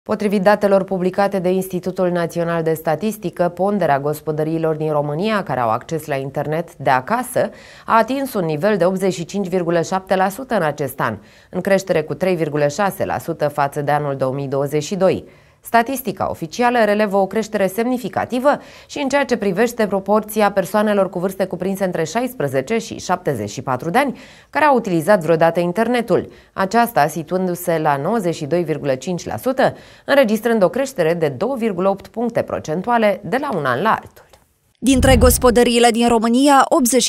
Potrivit datelor publicate de Institutul Național de Statistică, ponderea gospodăriilor din România care au acces la internet de acasă a atins un nivel de 85,7% în acest an, în creștere cu 3,6% față de anul 2022. Statistica oficială relevă o creștere semnificativă și în ceea ce privește proporția persoanelor cu vârste cuprinse între 16 și 74 de ani care au utilizat vreodată internetul, aceasta situându-se la 92,5%, înregistrând o creștere de 2,8 puncte procentuale de la un an la altul. Dintre gospodăriile din România,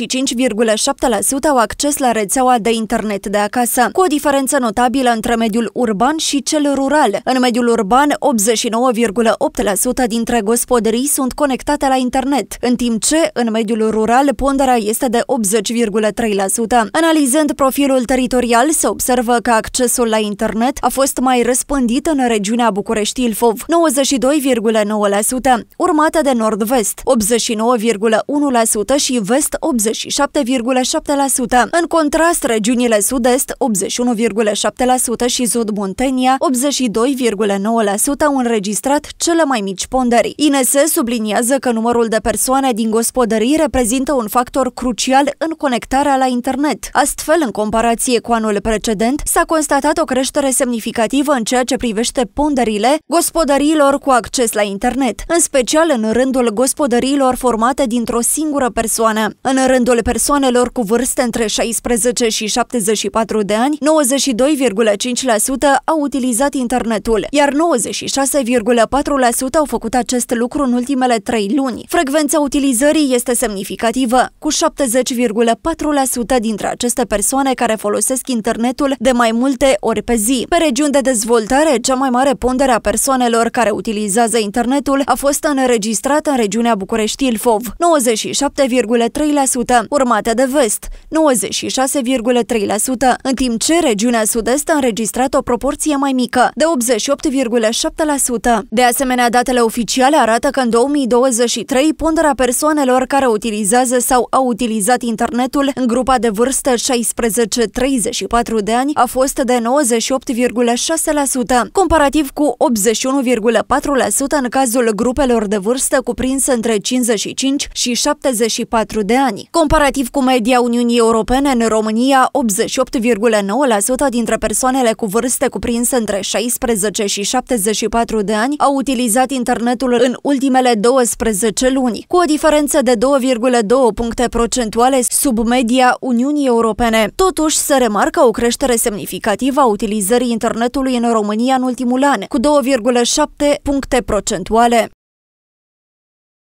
85,7% au acces la rețeaua de internet de acasă, cu o diferență notabilă între mediul urban și cel rural. În mediul urban, 89,8% dintre gospodării sunt conectate la internet, în timp ce, în mediul rural, ponderea este de 80,3%. Analizând profilul teritorial, se observă că accesul la internet a fost mai răspândit în regiunea București-Ilfov, 92,9%, urmată de nord-vest, 89,1% și vest 87,7%. În contrast, regiunile sud-est 81,7% și sud-Muntenia 82,9% au înregistrat cele mai mici ponderi. INS subliniază că numărul de persoane din gospodării reprezintă un factor crucial în conectarea la internet. Astfel, în comparație cu anul precedent, s-a constatat o creștere semnificativă în ceea ce privește ponderile gospodăriilor cu acces la internet, în special în rândul gospodăriilor formate dintr-o singură persoană. În rândul persoanelor cu vârste între 16 și 74 de ani, 92,5% au utilizat internetul, iar 96,4% au făcut acest lucru în ultimele 3 luni. Frecvența utilizării este semnificativă, cu 70,4% dintre aceste persoane care folosesc internetul de mai multe ori pe zi. Pe regiuni de dezvoltare, cea mai mare pondere a persoanelor care utilizează internetul a fost înregistrată în regiunea București-Ilfov, 97,3%, urmată de vest, 96,3%, în timp ce regiunea sud-est a înregistrat o proporție mai mică, de 88,7%. De asemenea, datele oficiale arată că în 2023 ponderea persoanelor care utilizează sau au utilizat internetul în grupa de vârstă 16-34 de ani a fost de 98,6%, comparativ cu 81,4% în cazul grupelor de vârstă cuprinse între 55 și 74 de ani. Comparativ cu media Uniunii Europene, în România, 88,9% dintre persoanele cu vârste cuprinse între 16 și 74 de ani au utilizat internetul în ultimele 12 luni, cu o diferență de 2,2 puncte procentuale sub media Uniunii Europene. Totuși, se remarcă o creștere semnificativă a utilizării internetului în România în ultimul an, cu 2,7 puncte procentuale.